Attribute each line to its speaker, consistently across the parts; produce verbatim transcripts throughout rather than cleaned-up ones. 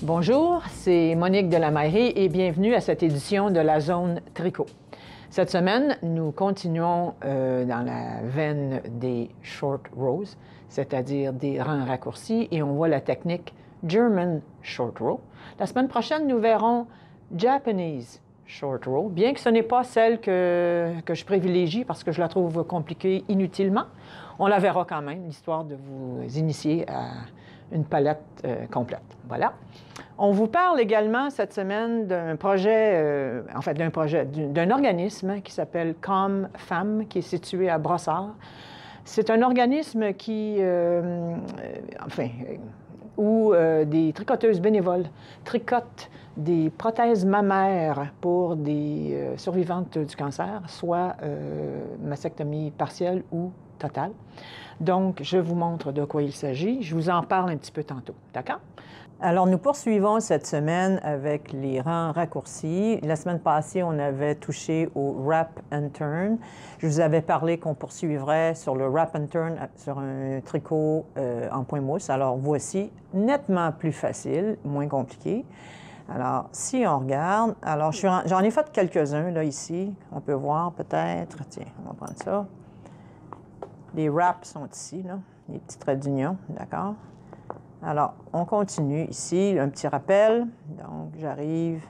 Speaker 1: Bonjour, c'est Monique Delameillerie et bienvenue à cette édition de la Zone Tricot. Cette semaine, nous continuons euh, dans la veine des short rows, c'est-à-dire des rangs raccourcis, et on voit la technique German short row. La semaine prochaine, nous verrons Japanese short row, bien que ce n'est pas celle que, que je privilégie parce que je la trouve compliquée inutilement. On la verra quand même, l'histoire de vous initier à une palette euh, complète. Voilà. On vous parle également cette semaine d'un projet, euh, en fait d'un projet, d'un organisme qui s'appelle Com Femmes, qui est situé à Brossard. C'est un organisme qui, euh, enfin, où euh, des tricoteuses bénévoles tricotent des prothèses mammaires pour des euh, survivantes du cancer, soit euh, mastectomie partielle ou totale. Donc, je vous montre de quoi il s'agit. Je vous en parle un petit peu tantôt, d'accord? Alors, nous poursuivons cette semaine avec les rangs raccourcis. La semaine passée, on avait touché au wrap and turn. Je vous avais parlé qu'on poursuivrait sur le wrap and turn sur un tricot euh, en point mousse. Alors, voici, nettement plus facile, moins compliqué. Alors, si on regarde, alors j'en ai fait quelques-uns, là, ici. On peut voir peut-être, tiens, on va prendre ça. Les wraps sont ici, là, les petits traits d'union, d'accord? Alors, on continue ici, un petit rappel. Donc, j'arrive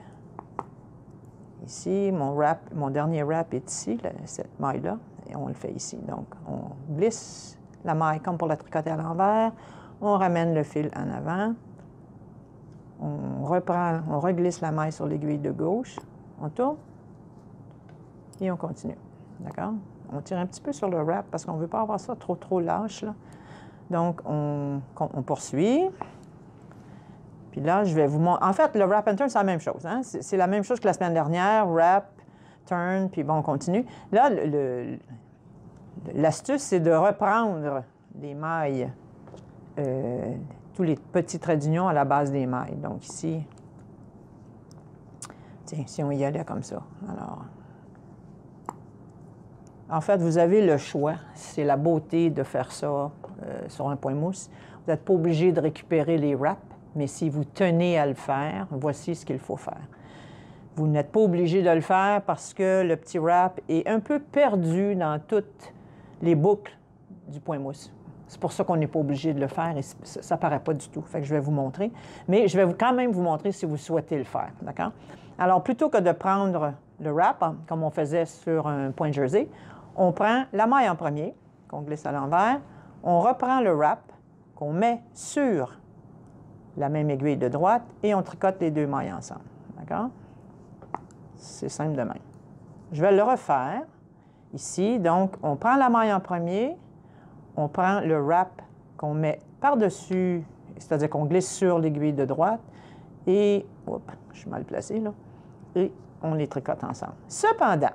Speaker 1: ici, mon wrap, mon dernier wrap est ici, là, cette maille-là, et on le fait ici. Donc, on glisse la maille comme pour la tricoter à l'envers, on ramène le fil en avant, on reprend, on reglisse la maille sur l'aiguille de gauche, on tourne, et on continue, d'accord? On tire un petit peu sur le wrap parce qu'on ne veut pas avoir ça trop, trop lâche, là. Donc, on, on poursuit. Puis là, je vais vous montrer. En fait, le wrap and turn, c'est la même chose. Hein? C'est la même chose que la semaine dernière. Wrap, turn, puis bon, on continue. Là, l'astuce, c'est de reprendre les mailles, euh, tous les petits traits d'union à la base des mailles. Donc ici, tiens, si on y allait comme ça. Alors, en fait, vous avez le choix. C'est la beauté de faire ça euh, sur un point mousse. Vous n'êtes pas obligé de récupérer les wraps, mais si vous tenez à le faire, voici ce qu'il faut faire. Vous n'êtes pas obligé de le faire parce que le petit wrap est un peu perdu dans toutes les boucles du point mousse. C'est pour ça qu'on n'est pas obligé de le faire et ça ne paraît pas du tout. Fait que je vais vous montrer. Mais je vais quand même vous montrer si vous souhaitez le faire. D'accord? Alors, plutôt que de prendre le wrap, hein, comme on faisait sur un point jersey, on prend la maille en premier, qu'on glisse à l'envers, on reprend le wrap, qu'on met sur la même aiguille de droite et on tricote les deux mailles ensemble. D'accord? C'est simple de même. Je vais le refaire ici. Donc, on prend la maille en premier, on prend le wrap qu'on met par-dessus, c'est-à-dire qu'on glisse sur l'aiguille de droite et, oups, je suis mal placé là, et on les tricote ensemble. Cependant,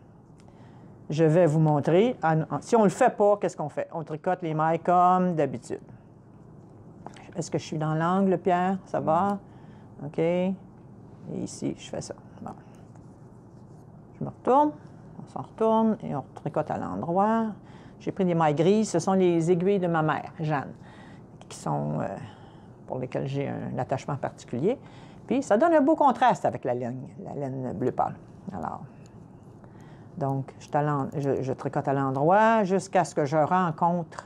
Speaker 1: je vais vous montrer, si on ne le fait pas, qu'est-ce qu'on fait? On tricote les mailles comme d'habitude. Est-ce que je suis dans l'angle, Pierre? Ça va? OK. Et ici, je fais ça. Bon. Je me retourne, on s'en retourne et on tricote à l'endroit. J'ai pris des mailles grises. Ce sont les aiguilles de ma mère, Jeanne, qui sont, euh, pour lesquelles j'ai un attachement particulier. Puis, ça donne un beau contraste avec la laine, la laine bleu pâle. Alors, donc, je, je, je tricote à l'endroit jusqu'à ce que je rencontre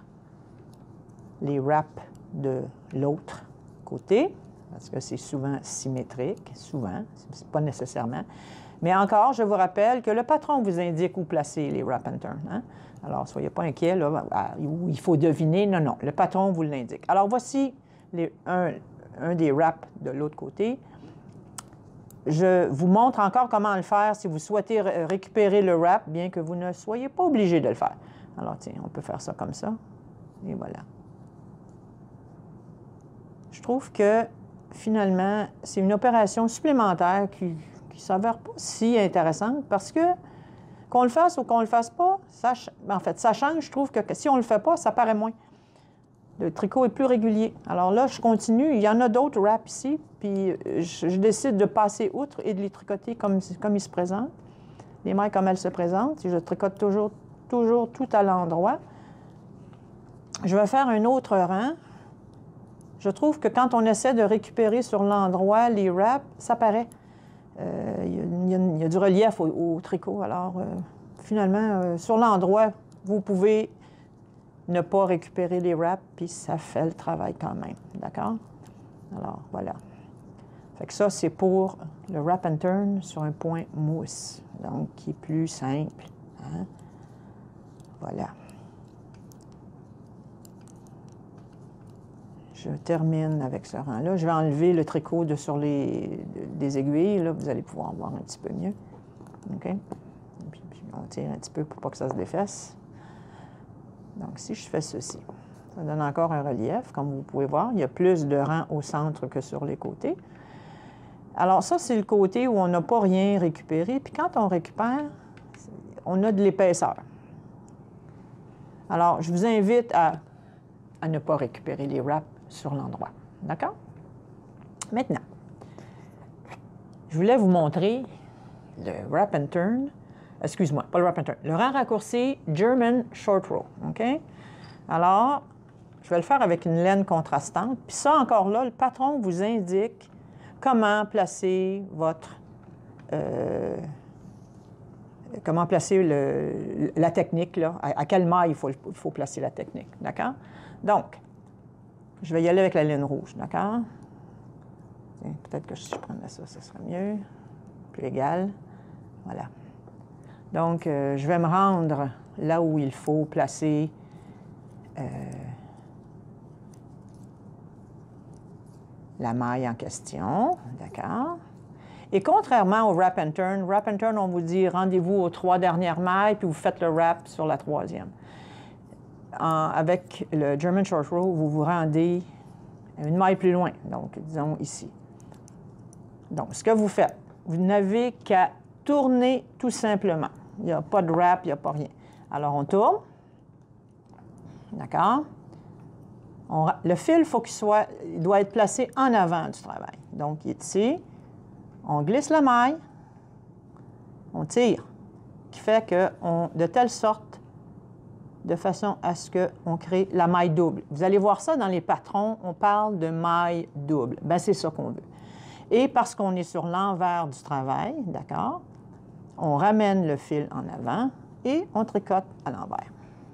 Speaker 1: les wraps de l'autre côté, parce que c'est souvent symétrique, souvent, c'est pas nécessairement. Mais encore, je vous rappelle que le patron vous indique où placer les wrap and turn. Hein? Alors, soyez pas inquiets, là, où il faut deviner. Non, non, le patron vous l'indique. Alors, voici les, un, un des wraps de l'autre côté. Je vous montre encore comment le faire si vous souhaitez ré récupérer le wrap, bien que vous ne soyez pas obligé de le faire. Alors, tiens, on peut faire ça comme ça. Et voilà. Je trouve que, finalement, c'est une opération supplémentaire qui ne s'avère pas si intéressante parce que, qu'on le fasse ou qu'on ne le fasse pas, ça, en fait, ça change. Je trouve que, que si on ne le fait pas, ça paraît moins. Le tricot est plus régulier. Alors là, je continue. Il y en a d'autres wraps ici, puis je, je décide de passer outre et de les tricoter comme, comme ils se présentent. Les mailles comme elles se présentent. Je tricote toujours, toujours tout à l'endroit. Je vais faire un autre rang. Je je trouve que quand on essaie de récupérer sur l'endroit les wraps, ça paraît. Euh, il, y a, il y a du relief au, au tricot. Alors, euh, finalement, euh, sur l'endroit, vous pouvez ne pas récupérer les wraps, puis ça fait le travail quand même. D'accord? Alors, voilà. Fait que ça, c'est pour le wrap and turn sur un point mousse, donc qui est plus simple. Hein? Voilà. Je termine avec ce rang-là. Je vais enlever le tricot de sur les des aiguilles. Là, vous allez pouvoir voir un petit peu mieux. OK? Puis, puis on tire un petit peu pour pas que ça se défasse. Donc, si je fais ceci, ça donne encore un relief. Comme vous pouvez voir, il y a plus de rangs au centre que sur les côtés. Alors, ça, c'est le côté où on n'a pas rien récupéré. Puis quand on récupère, on a de l'épaisseur. Alors, je vous invite à, à ne pas récupérer les wraps sur l'endroit. D'accord? Maintenant, je voulais vous montrer le wrap and turn. Excuse-moi, pas le wrap and turn. Le rang raccourci German short row. OK? Alors, je vais le faire avec une laine contrastante. Puis ça, encore là, le patron vous indique comment placer votre... Euh, comment placer le, la technique, là, à, à quelle maille il faut, il faut placer la technique. D'accord? Donc, je vais y aller avec la laine rouge. D'accord? Peut-être que si je prendrais ça, ce serait mieux. Plus égal. Voilà. Donc, euh, je vais me rendre là où il faut placer euh, la maille en question. D'accord? Et contrairement au wrap and turn, wrap and turn, on vous dit rendez-vous aux trois dernières mailles, puis vous faites le wrap sur la troisième. En, avec le German short row, vous vous rendez une maille plus loin, donc disons ici. Donc, ce que vous faites, vous n'avez qu'à tourner tout simplement. Il n'y a pas de wrap, il n'y a pas rien. Alors, on tourne. D'accord? On, le fil, faut qu'il soit, il doit être placé en avant du travail. Donc, il est ici. On glisse la maille. On tire. Qui fait que, on, de telle sorte, de façon à ce qu'on crée la maille double. Vous allez voir ça dans les patrons, on parle de maille double. Bien, c'est ça qu'on veut. Et parce qu'on est sur l'envers du travail, d'accord, on ramène le fil en avant et on tricote à l'envers.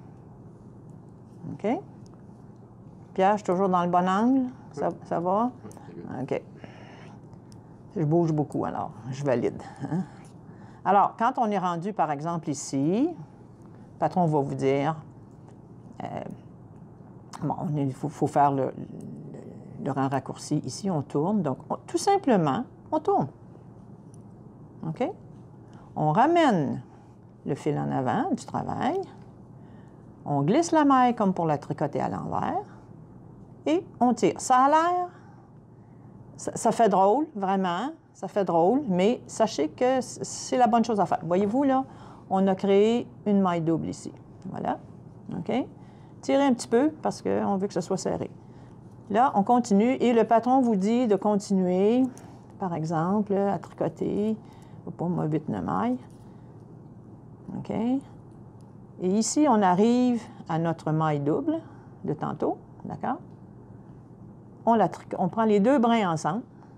Speaker 1: OK? Pierre, je suis toujours dans le bon angle? Ça, ça va? OK. Je bouge beaucoup, alors je valide. Hein? Alors, quand on est rendu, par exemple, ici, le patron va vous dire, euh, bon, il faut, faut faire le, le, le rang raccourci. Ici, on tourne. Donc, on, tout simplement, on tourne. OK? On ramène le fil en avant du travail. On glisse la maille comme pour la tricoter à l'envers. Et on tire. Ça a l'air... Ça, ça fait drôle, vraiment. Ça fait drôle, mais sachez que c'est la bonne chose à faire. Voyez-vous, là, on a créé une maille double ici. Voilà. OK? Tirez un petit peu parce qu'on veut que ce soit serré. Là, on continue et le patron vous dit de continuer, par exemple, à tricoter. Je ne vais pas m'obéir de maille. OK? Et ici, on arrive à notre maille double de tantôt. D'accord? On, la on prend les deux brins ensemble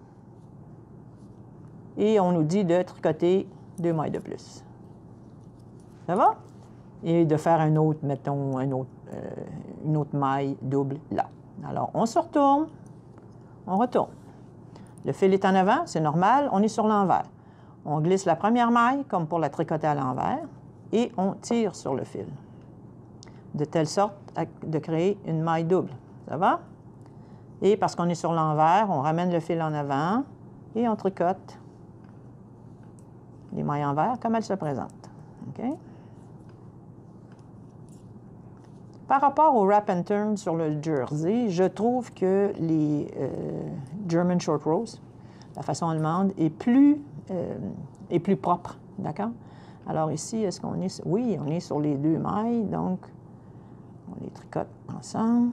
Speaker 1: et on nous dit de tricoter deux mailles de plus. Ça va? Et de faire un autre, mettons, un autre, euh, une autre maille double là. Alors, on se retourne, on retourne. Le fil est en avant, c'est normal, on est sur l'envers. On glisse la première maille, comme pour la tricoter à l'envers, et on tire sur le fil, de telle sorte à, de créer une maille double. Ça va? Et parce qu'on est sur l'envers, on ramène le fil en avant et on tricote les mailles envers comme elles se présentent. OK? Par rapport au wrap and turn sur le jersey, je trouve que les euh, German short rows, la façon allemande, est plus, euh, est plus propre. D'accord? Alors ici, est-ce qu'on est... Oui, on est sur les deux mailles, donc on les tricote ensemble.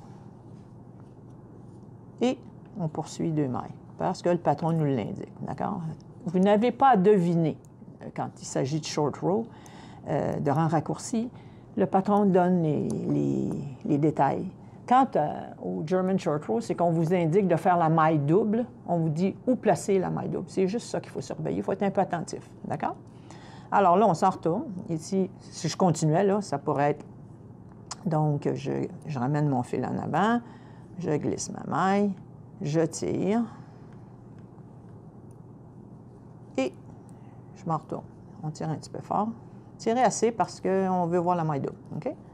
Speaker 1: Et on poursuit deux mailles, parce que le patron nous l'indique, d'accord? Vous n'avez pas à deviner, quand il s'agit de short row, euh, de rang raccourci, le patron donne les, les, les détails. Quant à, au German Short Row, c'est qu'on vous indique de faire la maille double. On vous dit où placer la maille double. C'est juste ça qu'il faut surveiller. Il faut être un peu attentif. D'accord? Alors là, on s'en retourne. Ici, si je continuais, là, ça pourrait être... Donc, je, je ramène mon fil en avant, je glisse ma maille, je tire et je m'en retourne. On tire un petit peu fort. Tirez assez parce qu'on veut voir la maille double. OK? Et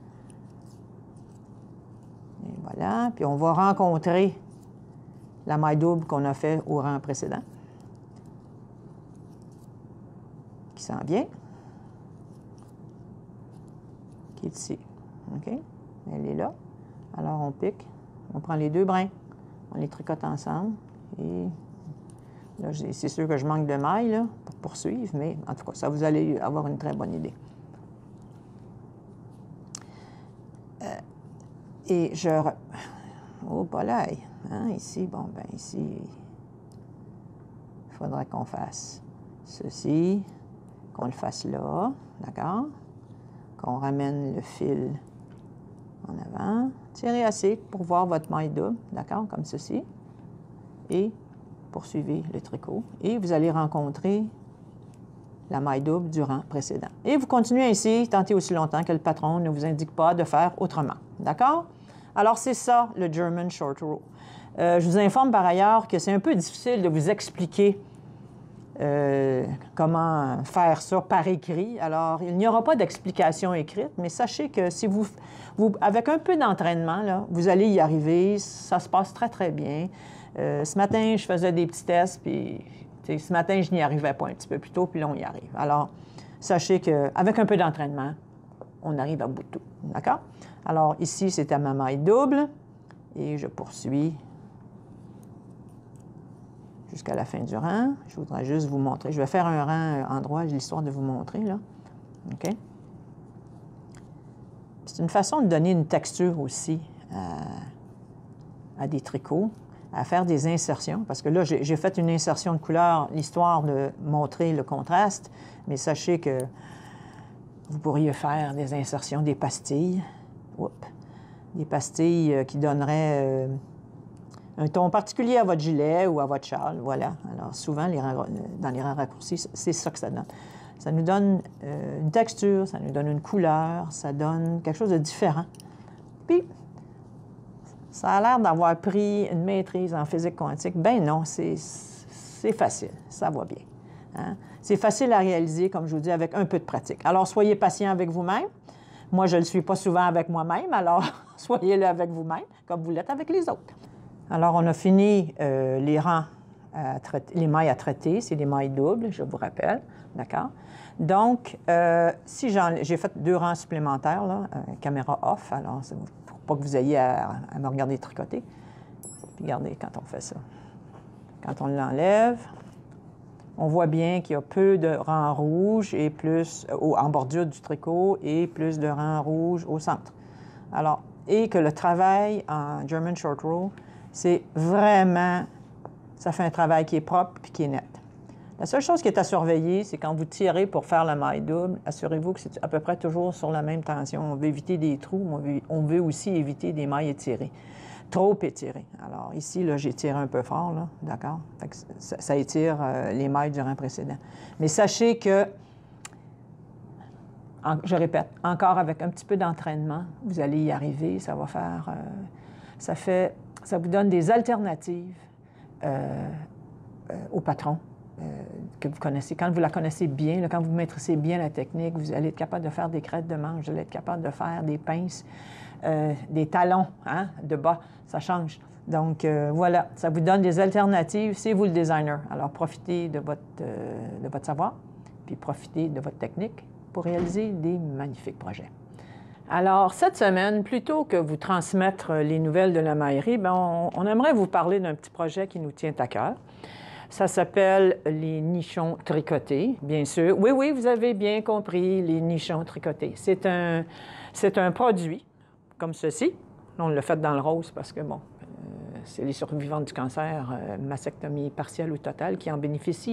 Speaker 1: voilà. Puis on va rencontrer la maille double qu'on a fait au rang précédent, qui s'en vient, qui est ici. OK? Elle est là. Alors, on pique. On prend les deux brins. On les tricote ensemble. Et là, c'est sûr que je manque de mailles là, pour poursuivre, mais en tout cas, ça vous allez avoir une très bonne idée. Euh, et je... Re... Oh, polaille! Hein, ici, bon, ben ici, il faudra qu'on fasse ceci, qu'on le fasse là, d'accord? Qu'on ramène le fil en avant. Tirez assez pour voir votre maille double, d'accord, comme ceci. Et poursuivez le tricot. Et vous allez rencontrer la maille double du rang précédent. Et vous continuez ainsi, tentez aussi longtemps que le patron ne vous indique pas de faire autrement, d'accord? Alors, c'est ça, le German Short Row. Euh, je vous informe par ailleurs que c'est un peu difficile de vous expliquer Euh, comment faire ça par écrit. Alors, il n'y aura pas d'explication écrite, mais sachez que si vous, vous avec un peu d'entraînement, là, vous allez y arriver. Ça se passe très, très bien. Euh, ce matin, je faisais des petits tests, puis ce matin, je n'y arrivais pas un petit peu plus tôt, puis là, on y arrive. Alors, sachez qu'avec un peu d'entraînement, on arrive à bout de tout. D'accord? Alors, ici, c'était ma maille double, et je poursuis jusqu'à la fin du rang. Je voudrais juste vous montrer. Je vais faire un rang en droit, l'histoire de vous montrer, là. OK? C'est une façon de donner une texture aussi à, à des tricots, à faire des insertions, parce que là, j'ai fait une insertion de couleur, l'histoire de montrer le contraste, mais sachez que vous pourriez faire des insertions, des pastilles. Oups. Des pastilles qui donneraient... Euh, un ton particulier à votre gilet ou à votre châle, voilà. Alors, souvent, les rangs, dans les rangs raccourcis, c'est ça que ça donne. Ça nous donne euh, une texture, ça nous donne une couleur, ça donne quelque chose de différent. Puis, ça a l'air d'avoir pris une maîtrise en physique quantique. Ben non, c'est facile, ça va bien. Hein? C'est facile à réaliser, comme je vous dis, avec un peu de pratique. Alors, soyez patient avec vous-même. Moi, je ne le suis pas souvent avec moi-même, alors soyez-le avec vous-même, comme vous l'êtes avec les autres. Alors, on a fini euh, les rangs, à traiter, les mailles à traiter. C'est des mailles doubles, je vous rappelle. D'accord? Donc, euh, si j'ai fait deux rangs supplémentaires, là, euh, caméra off, alors, pour pas que vous ayez à, à me regarder tricoter. Puis, regardez quand on fait ça. Quand on l'enlève, on voit bien qu'il y a peu de rangs rouges et plus, euh, en bordure du tricot et plus de rangs rouges au centre. Alors, et que le travail en German Short Row, c'est vraiment, ça fait un travail qui est propre et qui est net. La seule chose qui est à surveiller, c'est quand vous tirez pour faire la maille double, assurez-vous que c'est à peu près toujours sur la même tension. On veut éviter des trous, mais on veut, on veut aussi éviter des mailles étirées, trop étirées. Alors ici, là, j'ai tiré un peu fort, là, d'accord? Ça, ça étire euh, les mailles du rang précédent. Mais sachez que, en, je répète, encore avec un petit peu d'entraînement, vous allez y arriver, ça va faire, euh, ça fait... Ça vous donne des alternatives euh, euh, au patron euh, que vous connaissez. Quand vous la connaissez bien, là, quand vous maîtrisez bien la technique, vous allez être capable de faire des crêtes de manche, vous allez être capable de faire des pinces, euh, des talons hein, de bas. Ça change. Donc, euh, voilà, ça vous donne des alternatives. C'est vous le designer. Alors, profitez de votre, euh, de votre savoir, puis profitez de votre technique pour réaliser des magnifiques projets. Alors, cette semaine, plutôt que vous transmettre les nouvelles de la maillerie, bien, on, on aimerait vous parler d'un petit projet qui nous tient à cœur. Ça s'appelle les nichons tricotés, bien sûr. Oui, oui, vous avez bien compris, les nichons tricotés. C'est un, c'est un produit comme ceci. On l'a fait dans le rose parce que, bon, euh, c'est les survivants du cancer, euh, mastectomie partielle ou totale, qui en bénéficient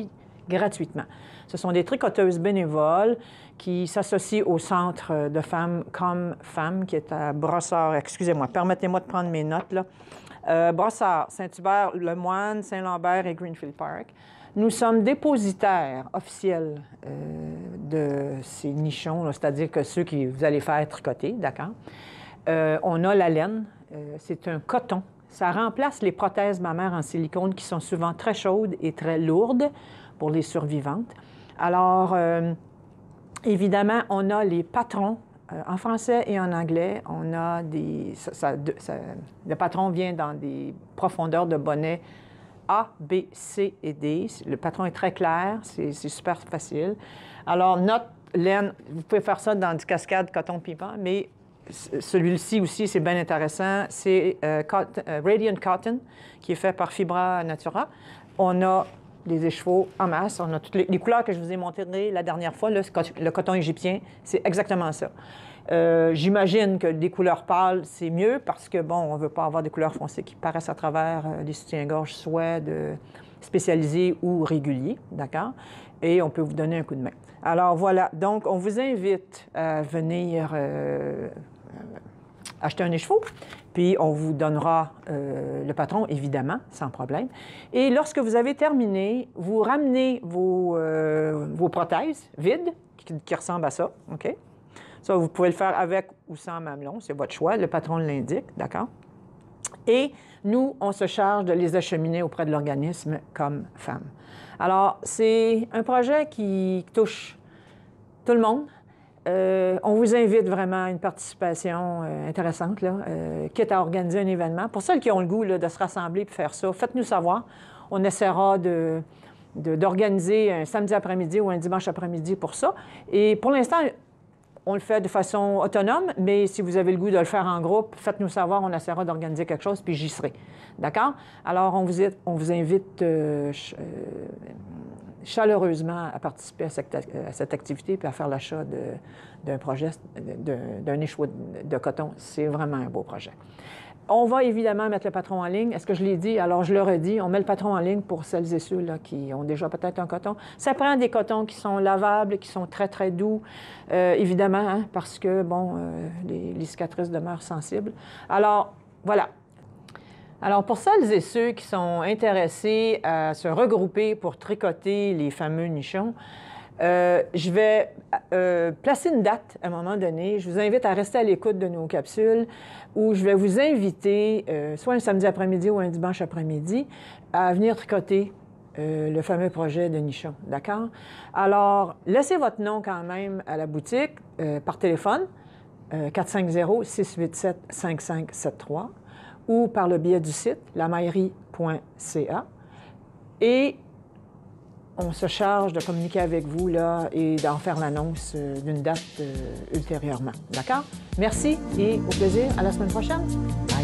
Speaker 1: gratuitement. Ce sont des tricoteuses bénévoles qui s'associent au Centre de femmes comme femmes, qui est à Brossard. Excusez-moi, permettez-moi de prendre mes notes, là. Euh, Brossard, Saint-Hubert, Le Moine, Saint-Lambert et Greenfield Park. Nous sommes dépositaires officiels euh, de ces nichons, c'est-à-dire que ceux que vous allez faire tricoter, d'accord? Euh, on a la laine, euh, c'est un coton. Ça remplace les prothèses mammaires en silicone qui sont souvent très chaudes et très lourdes pour les survivantes. Alors, euh, évidemment, on a les patrons euh, en français et en anglais. On a des... Ça, ça, ça, le patron vient dans des profondeurs de bonnet A, B, C et D. Le patron est très clair, c'est super facile. Alors, notre laine, vous pouvez faire ça dans du cascade coton piment, mais celui-ci aussi, c'est bien intéressant. C'est euh, euh, Radiant Cotton, qui est fait par Fibra Natura. On a des écheveaux en masse. On a toutes les, les couleurs que je vous ai montrées la dernière fois. Là, le coton égyptien, c'est exactement ça. Euh, J'imagine que des couleurs pâles, c'est mieux parce que, bon, on ne veut pas avoir des couleurs foncées qui paraissent à travers euh, les soutiens-gorge, soit de spécialisés ou réguliers, d'accord? Et on peut vous donner un coup de main. Alors, voilà. Donc, on vous invite à venir euh, acheter un écheveau, puis on vous donnera euh, le patron, évidemment, sans problème. Et lorsque vous avez terminé, vous ramenez vos, euh, vos prothèses vides, qui, qui ressemblent à ça, OK? Ça, vous pouvez le faire avec ou sans mamelon, c'est votre choix, le patron l'indique, d'accord? Et nous, on se charge de les acheminer auprès de l'organisme comme femmes. Alors, c'est un projet qui touche tout le monde. Euh, on vous invite vraiment à une participation euh, intéressante, là, euh, quitte à organiser un événement. Pour celles qui ont le goût là, de se rassembler et faire ça, faites-nous savoir. On essaiera de, de, d'organiser un samedi après-midi ou un dimanche après-midi pour ça. Et pour l'instant, on le fait de façon autonome, mais si vous avez le goût de le faire en groupe, faites-nous savoir, on essaiera d'organiser quelque chose, puis j'y serai. D'accord? Alors, on vous, on vous invite euh, ch euh, chaleureusement à participer à cette, à cette activité puis à faire l'achat d'un projet, d'un écheveau de, de coton. C'est vraiment un beau projet. On va évidemment mettre le patron en ligne. Est-ce que je l'ai dit? Alors, je le redis, on met le patron en ligne pour celles et ceux là, qui ont déjà peut-être un coton. Ça prend des cotons qui sont lavables, qui sont très, très doux, euh, évidemment, hein, parce que, bon, euh, les, les cicatrices demeurent sensibles. Alors, voilà. Alors, pour celles et ceux qui sont intéressés à se regrouper pour tricoter les fameux nichons, euh, je vais euh, placer une date à un moment donné. Je vous invite à rester à l'écoute de nos capsules où je vais vous inviter, euh, soit un samedi après-midi ou un dimanche après-midi, à venir tricoter euh, le fameux projet de nichon. D'accord? Alors, laissez votre nom quand même à la boutique euh, par téléphone, euh, quatre cinq zéro, six huit sept, cinq cinq sept trois, ou par le biais du site lamaillerie point C A. Et on se charge de communiquer avec vous là, et d'en faire l'annonce euh, d'une date euh, ultérieurement. D'accord? Merci et au plaisir. À la semaine prochaine.